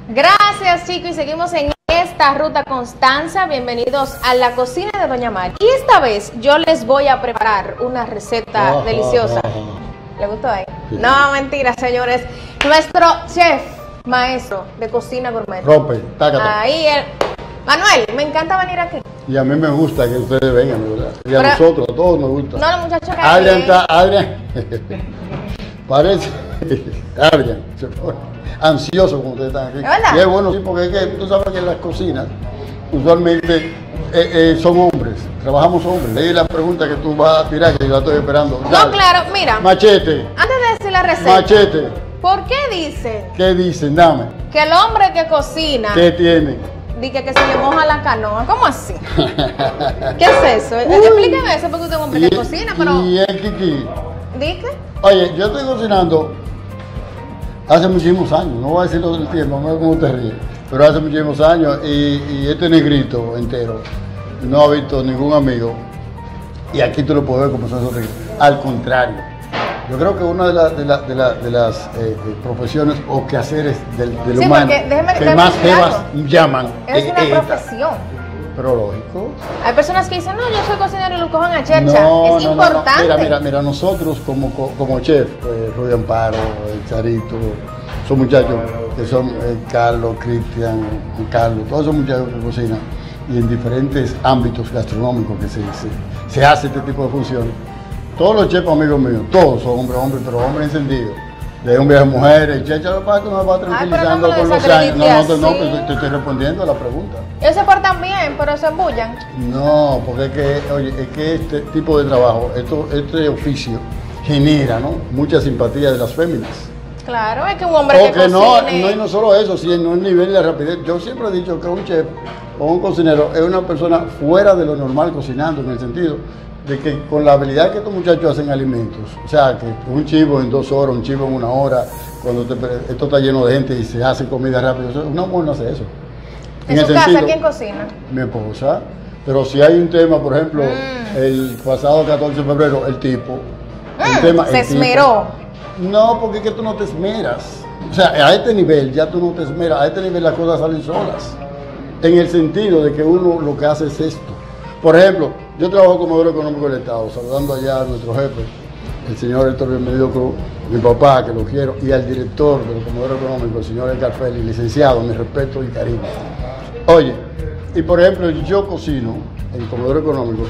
Gracias, chicos, y seguimos en esta ruta Constanza. Bienvenidos a la cocina de Doña Mari. Y esta vez yo les voy a preparar una receta deliciosa. ¿Le gustó ahí? Sí. No, mentira, señores. Nuestro chef maestro de cocina gourmet. Rompe, tácata. Ahí el Manuel, me encanta venir aquí. Y a mí me gusta que ustedes vengan, ¿verdad? Y a nosotros, a todos nos gusta. No, los muchachos que Adrián, parece, Adrián, se pone ansioso como ustedes están aquí. ¿Es verdad? Y es bueno, sí, porque es que tú sabes que en las cocinas usualmente son hombres, trabajamos hombres. Leí la pregunta que tú vas a tirar, que yo la estoy esperando. No, Dale. claro, mira. Machete. Antes de decir la receta. Machete. ¿Por qué dicen ¿Qué dicen? Dame. que el hombre que cocina ¿Qué tiene? dice que se le moja la canoa? ¿Cómo así? ¿Qué es eso? Explíqueme eso porque usted es un hombre que cocina, pero... ¿Y el Kiki? ¿Dice? Oye, yo estoy cocinando hace muchísimos años, no voy a decir todo el tiempo, no sé cómo te ríes, pero hace muchísimos años y este negrito entero no ha visto ningún amigo y aquí tú lo puedes ver como son esos ricos. Al contrario, yo creo que una de las profesiones o quehaceres del Sí, humano déjeme que más decir jevas algo. llaman Es una esta. profesión. Pero lógico. Hay personas que dicen, no, yo soy cocinero y lo cojan a chercha. Es importante. Mira, nosotros como chef, Rudy Amparo, Charito, son muchachos que son Carlos, Cristian, Carlos, todos esos muchachos que cocinan y en diferentes ámbitos gastronómicos que se hace este tipo de funciones. Todos los chefs amigos míos, todos son hombres, pero hombres encendidos. De hombres a mujeres, checha, lo que me va tranquilizando no con los años. No, pero te estoy respondiendo a la pregunta. Ellos se portan bien, pero se embullan. No, porque es que este tipo de trabajo, este oficio genera, ¿no?, mucha simpatía de las féminas. Claro, es que un hombre que cocine... No solo eso, sino el nivel de rapidez. Yo siempre he dicho que un chef o un cocinero es una persona fuera de lo normal cocinando, en el sentido de que con la habilidad que estos muchachos hacen alimentos, o sea, que un chivo en 2 horas, un chivo en 1 hora, cuando esto está lleno de gente y se hace comida rápido, una mujer no hace eso. ¿En su casa quién cocina? Mi esposa. Pero si hay un tema, por ejemplo, el pasado 14 de febrero, el tipo... se esmeró. No, porque es que tú no te esmeras. O sea, a este nivel ya tú no te esmeras, a este nivel las cosas salen solas. En el sentido de que uno lo que hace es esto. Por ejemplo, yo trabajo como Comedor Económico del Estado, saludando allá a nuestro jefe, el señor Héctor Bienvenido Cruz, mi papá, que lo quiero, y al director del Comedor Económico, el señor Edgar Félix, licenciado, mi respeto y cariño. Oye, y por ejemplo, yo cocino en Comedor Económico,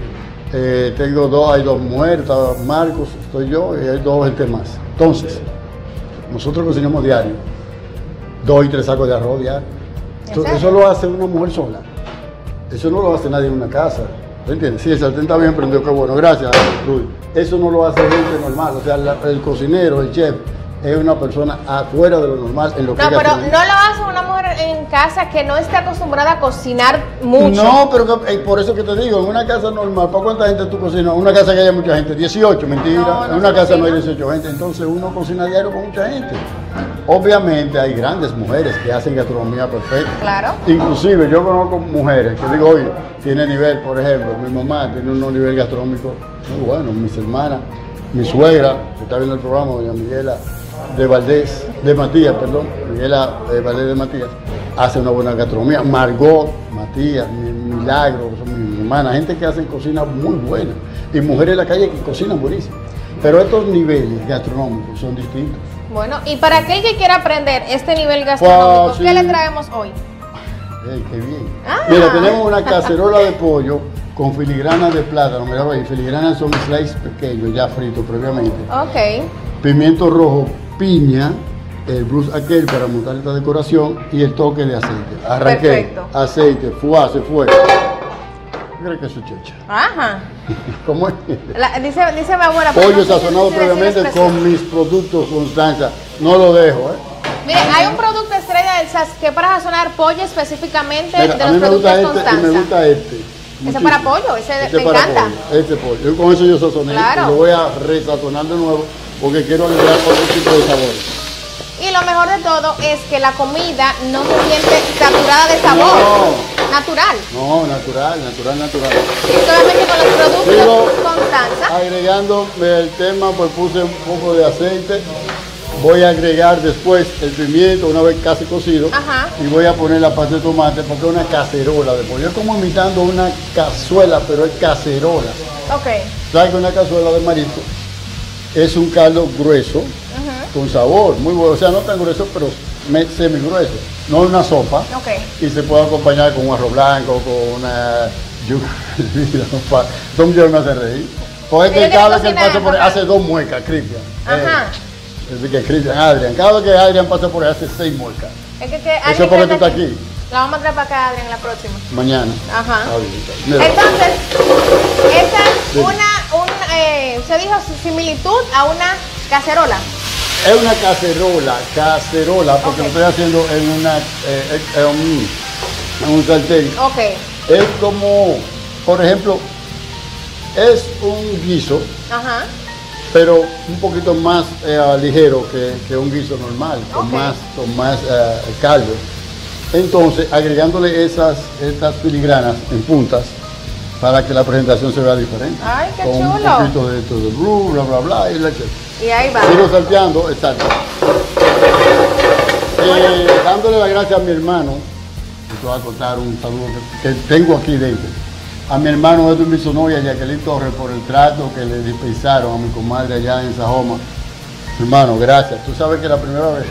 hay 2 muertas, Marcos, estoy yo, y hay 2 gente más. Entonces, nosotros cocinamos diario, 2 y 3 sacos de arroz diario. Eso lo hace una mujer sola. Eso no lo hace nadie en una casa. ¿Te entiendes? Sí, el sartén está bien prendido, qué bueno, gracias, Rudy. Eso no lo hace gente normal. O sea, el cocinero, el chef, es una persona afuera de lo normal en lo que no, pero no lo hace una mujer en casa que no esté acostumbrada a cocinar mucho. No, pero por eso que te digo, en una casa normal, ¿para cuánta gente tú cocinas? En una casa que haya mucha gente, 18, mentira. No, en una casa no hay 18 gente, entonces uno cocina diario con mucha gente. Obviamente hay grandes mujeres que hacen gastronomía perfecta. Claro. Inclusive yo conozco mujeres que digo, oye, tiene nivel, por ejemplo, mi mamá tiene un nivel gastronómico muy bueno, mis hermanas, mi suegra, que está viendo el programa, doña Miguela Miguela Valdés de Matías, hace una buena gastronomía. Margot, Matías, Milagro, son mis hermanas, gente que hacen cocina muy buena. Y mujeres en la calle que cocinan buenísimo. Pero estos niveles gastronómicos son distintos. Bueno, y para aquel que quiera aprender este nivel gastronómico, ¿qué le traemos hoy? Qué bien. Mira, tenemos una cacerola de pollo con filigranas de plátano. Mira, filigranas son slices pequeños, ya fritos previamente. Ok. Pimiento rojo, piña, el bruce aquel para montar esta decoración y el toque de aceite. Arranqué. Perfecto. Aceite, se fue. ¿Crees que es su checha? Ajá. ¿Cómo es? Dice mi abuela. Pollo sazonado previamente con mis productos Constanza. No lo dejo, Mire, hay un producto estrella del SAS que es para sazonar pollo específicamente. Mira, de a los mí me productos gusta Constanza. y me gusta este. Ese es para pollo, ese me encanta. Este pollo. Yo con eso yo sazoné. Claro. Y lo voy a resazonar de nuevo porque quiero agregar otro tipo de sabores. Y lo mejor de todo es que la comida no se siente saturada de sabor. No. Natural. No, natural. Y solamente con los productos Constanza. Agregando el tema, pues puse un poco de aceite Voy a agregar después el pimiento una vez casi cocido. Ajá. Y voy a poner la pasta de tomate porque es una cacerola de pollo. Es como imitando una cazuela, pero es cacerola. Ok. ¿Sabes que una cazuela de marisco es un caldo grueso, con sabor, muy bueno? O sea, no tan grueso, pero semi grueso. No una sopa. Ok. Y se puede acompañar con un arroz blanco, con una yuca. Tom Jerry me hace reír. Porque es que cada vez que él pasa por ahí, hace 2 muecas, Cristian. Ajá. Es decir, que Cristian, Adrián. Cada vez que Adrián pasa por ahí, hace 6 muecas. Es que Eso es porque tú estás aquí. La vamos a traer para acá, Adrián, la próxima. Mañana. Ajá. Mira. Entonces, esta es se dijo similitud a una cacerola. Es una cacerola, porque lo estoy haciendo en un sartén. Ok. Es como, por ejemplo, es un guiso, Ajá. pero un poquito más ligero que un guiso normal, con más caldo. Entonces, agregándole estas filigranas en puntas para que la presentación se vea diferente. Ay, qué con chulo. Un poquito de esto de blue, bla, bla, bla, y leche. Y ahí va. Sigo salteando, exacto. Dándole las gracias a mi hermano, te voy a contar un saludo que tengo aquí dentro. A mi hermano Edwin Bisonó y a Jacqueline Torres por el trato que le dispensaron a mi comadre allá en Sajoma. Hermano, gracias. Tú sabes que la primera vez,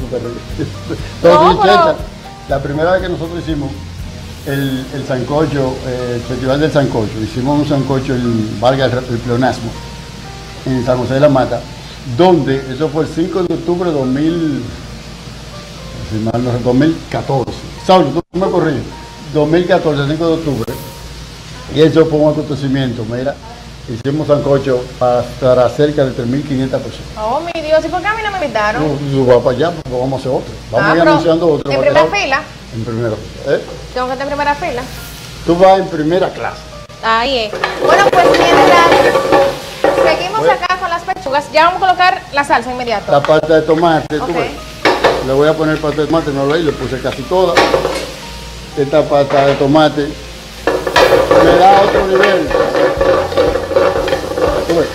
la primera vez que nosotros hicimos el sancocho, el festival del sancocho, hicimos un sancocho en valga el pleonasmo, en San José de la Mata, donde eso fue el 5 de octubre de 2014. Saulo, tú me corriges. 2014, 5 de octubre. Y eso fue un acontecimiento, mira. Hicimos sancocho para cerca de 3.500 personas. Oh, mi Dios, ¿y por qué a mí no me invitaron? Tú vas para allá, pues vamos a hacer otro. Vamos a ir anunciando otro. ¿En primera fila? En primera. Tengo que estar en primera fila. Tú vas en primera clase. Ahí es. Bueno, pues mientras seguimos acá con las pechugas, ya vamos a colocar la salsa inmediato. La pasta de tomate, Ok. tú ves. Le voy a poner pasta de tomate, no lo leí, le puse casi toda. Esta pasta de tomate me da otro nivel. Tú ves.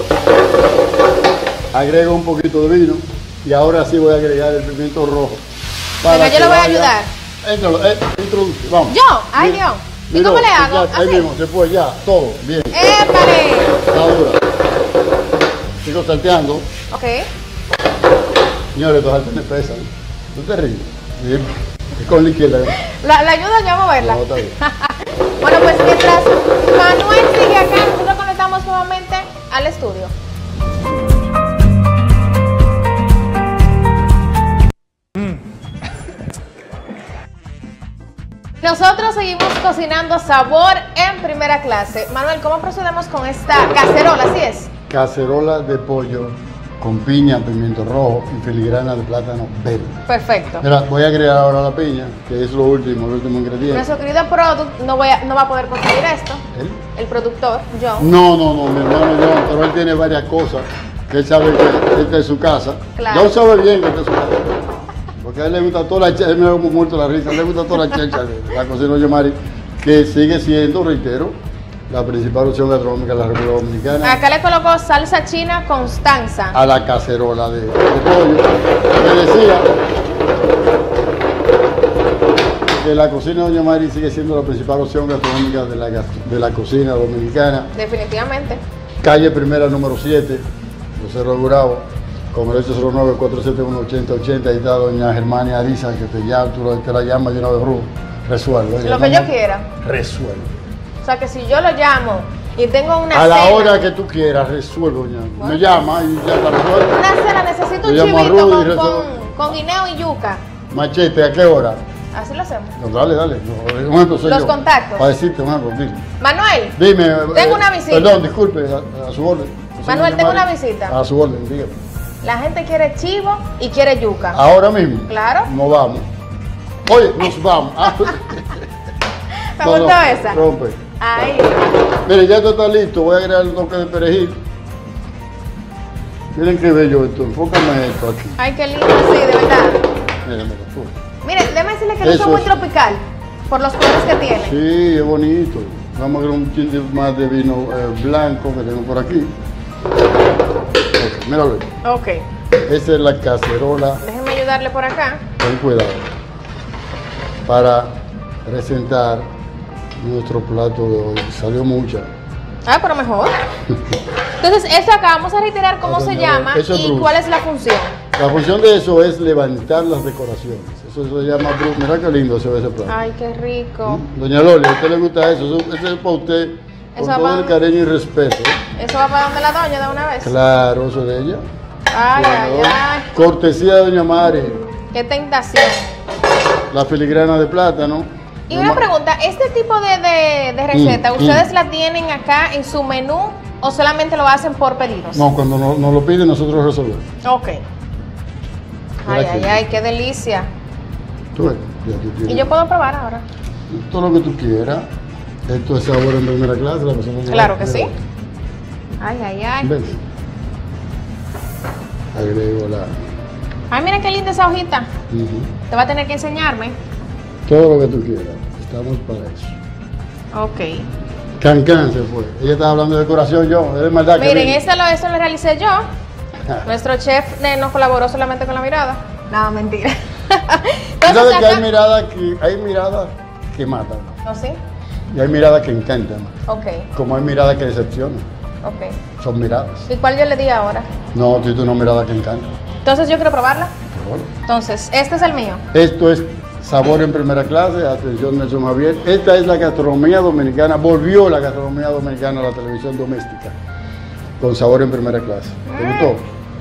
Agrego un poquito de vino y ahora sí voy a agregar el pimiento rojo. Venga, yo le voy a ayudar. Introduce, vamos. ¿Yo? Ay, Dios. ¿Y Mira, cómo le hago? ya, ahí ¿Así? mismo, se fue ya, todo, bien. ¡Épale! Está dura. Sigo salteando. Ok. Señores, estos sartenes pesan. ¿Tú te ríes? Sí. Es con la izquierda. La ayuda yo a moverla. No, está bien. Bueno, pues mientras Manuel sigue acá, nosotros conectamos nuevamente al estudio. Nosotros seguimos cocinando sabor en primera clase. Manuel, ¿cómo procedemos con esta cacerola? ¿Así es? Cacerola de pollo con piña, pimiento rojo y filigrana de plátano verde. Perfecto. Mira, voy a agregar ahora la piña, que es lo último, el último ingrediente. Nuestro querido product no va a poder conseguir esto. ¿Él? El productor, yo. No, mi hermano John, pero él tiene varias cosas que él sabe que esta es su casa. Claro. John sabe bien que esta es su casa. Porque a él le gusta toda la chelcha, me da muerto la risa, le gusta toda la chelcha de la cocina Yomari, que sigue siendo, reitero, la principal opción gastronómica de la República Dominicana. Acá le colocó salsa china Constanza. A la cacerola de pollo. Me decía que la cocina Doña Mari sigue siendo la principal opción gastronómica de la cocina dominicana. Definitivamente. Calle Primera número 7, Los Cerros Gurabo, con el 809-471-8080. Ahí está doña Germania Ariza, que te la llama llena de rubo. Resuelve. Lo que yo quiera. Resuelve. O sea que si yo lo llamo y tengo una A la cena, hora que tú quieras, resuelve, doña. Bueno. Me llama y ya está resuelto. una cena, necesito un Yo llamo a chivito Rudy y con guineo y yuca. Machete, ¿a qué hora? Así lo hacemos. No, dale. No, un ejemplo soy Los yo. contactos. Para decirte un ejemplo, dime. Manuel, Dime. Tengo una visita. Perdón, disculpe, a su orden. Manuel, tengo una visita. A su orden, dígame. la gente quiere chivo y quiere yuca. Ahora mismo. Claro. Nos vamos. Oye, nos vamos. ¿Te gustó esa? Rompe. Ahí. Mire, ya esto está listo. Voy a agregar un toque de perejil. Miren qué bello esto. Enfócame esto aquí. Ay, qué lindo, sí, de verdad. Mira. Mire, déjame decirle que no Eso son muy es. tropical por los colores que tiene. Sí, es bonito. Vamos a agregar un chin más de vino blanco que tengo por aquí. Ok, míralo. Ok. Esa es la cacerola. Déjenme ayudarle por acá. Ten cuidado. Para presentar nuestro plato de hoy. Salió mucha. Ah, pero mejor. Entonces, esto acá vamos a reiterar cómo se llama y cuál es la función. La función de eso es levantar las decoraciones. Eso se llama brut. Mira qué lindo se ve ese plato. Ay, qué rico. Doña Loli, ¿a usted le gusta eso? Eso es para usted con todo el cariño y respeto. ¿Eso va para donde la doña de una vez? Claro, eso es de ella. Ay, ay, ay. Cortesía de Doña Mari. Qué tentación. La filigrana de plátano. Y una pregunta, ¿este tipo de receta, ustedes la tienen acá en su menú o solamente lo hacen por pedidos? No, cuando nos lo piden nosotros lo resolvemos. Ok. Ay, ay, ay, qué delicia. Tú ves, ya tú tienes. ¿Y yo puedo probar ahora? Todo lo que tú quieras. Esto es sabor en primera clase. La persona Claro que sí. Ay, ay, ay. ¿Ves? Agrego la... Ay, mira qué linda esa hojita. Te va a tener que enseñarme. Todo lo que tú quieras. Estamos para eso. Ok. Cancán se fue. Ella estaba hablando de decoración, yo. Es maldad. Miren, eso lo realicé yo. Nuestro chef nos colaboró solamente con la mirada. No, mentira. ¿Sabes que hay miradas que matan? ¿No sí? Y hay miradas que encantan. Ok. Como hay miradas que decepcionan. Ok. Son miradas. ¿Y cuál yo le di ahora? No, tú una mirada que encanta. Entonces yo quiero probarla. Bueno. Entonces, este es el mío. Esto es sabor en primera clase. Atención, Nelson Javier. Esta es la gastronomía dominicana. Volvió la gastronomía dominicana a la televisión doméstica. Con sabor en primera clase. ¿Te gustó?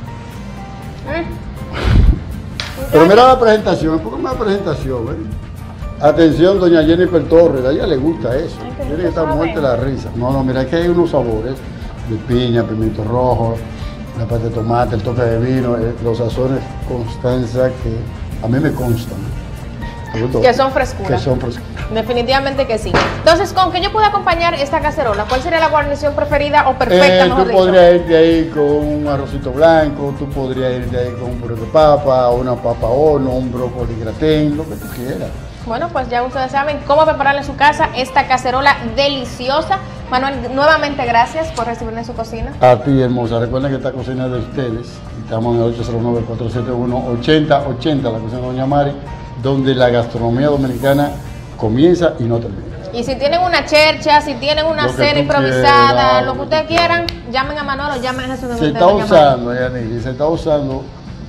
Pero mira la presentación. ¿Por qué más presentación? Atención, doña Jennifer Torres. A ella le gusta eso. Tiene que estar muerta la risa. No, mira, es que hay unos sabores de piña, pimiento rojo, la parte de tomate, el toque de vino, los sazones Constanza que a mí me constan. Que son frescuras. Que son frescuras. Definitivamente que sí. Entonces, ¿con qué yo puedo acompañar esta cacerola? ¿Cuál sería la guarnición preferida o perfecta, mejor dicho? Tú podrías irte ahí con un arrocito blanco, tú podrías irte ahí con un puré de papa, una papa horno, un brócoli gratén, lo que tú quieras. Bueno, pues ya ustedes saben cómo preparar en su casa esta cacerola deliciosa. Manuel, nuevamente gracias por recibirme en su cocina. A ti, hermosa. Recuerden que esta cocina es de ustedes. Estamos en el 809-471-8080, la cocina de Doña Mari, donde la gastronomía dominicana comienza y no termina. Y si tienen una chercha, si tienen una cena improvisada, lo que ustedes quieran, llamen a Manuel o llamen a Jesús. Se está usando, Yanni, se está usando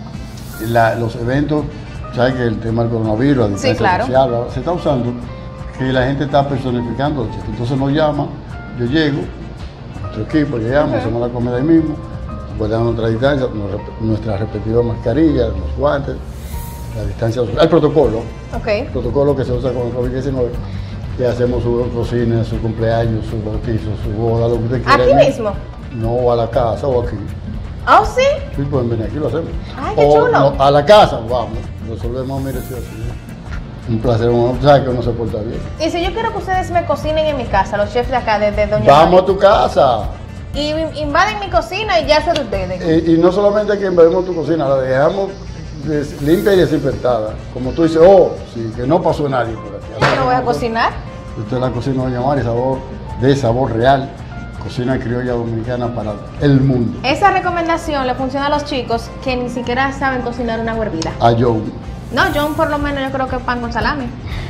los eventos. ¿Sabes que el tema del coronavirus, la distancia social, se está usando que la gente está personificando? Entonces nos llama, yo llego, nuestro equipo llegamos, hacemos la comida ahí mismo, guardamos nuestra distancia, nuestras respectivas mascarillas, los guantes, la distancia social, el protocolo, el protocolo que se usa con el COVID-19, que hacemos su cocina, su cumpleaños, su bautizo, su boda, lo que usted quiera. ¿Aquí mismo? No, a la casa o aquí. ¿Oh, sí? Sí, pueden venir aquí, lo hacemos. Ay, qué chulo. No, a la casa, vamos, resolvemos, mire, sí, un placer, uno sabe que uno se porta bien. Y si yo quiero que ustedes me cocinen en mi casa, los chefs de acá, de Doña Vamos Mari, a tu casa. Y invaden mi cocina y ya sé de ustedes. Y no solamente que invadimos tu cocina, la dejamos limpia y desinfectada. Como tú dices, sí, que no pasó nadie por aquí. ¿Y yo no voy a cocinar? Usted la cocina Doña Mari, sabor real. Cocina criolla dominicana para el mundo. Esa recomendación le funciona a los chicos que ni siquiera saben cocinar una huervida. A John. No, John por lo menos yo creo que pan con salami.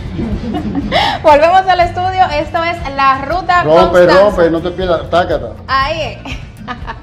Volvemos al estudio. Esto es La Ruta Constanza. Rompe, no te pierdas, tácata. Ahí es.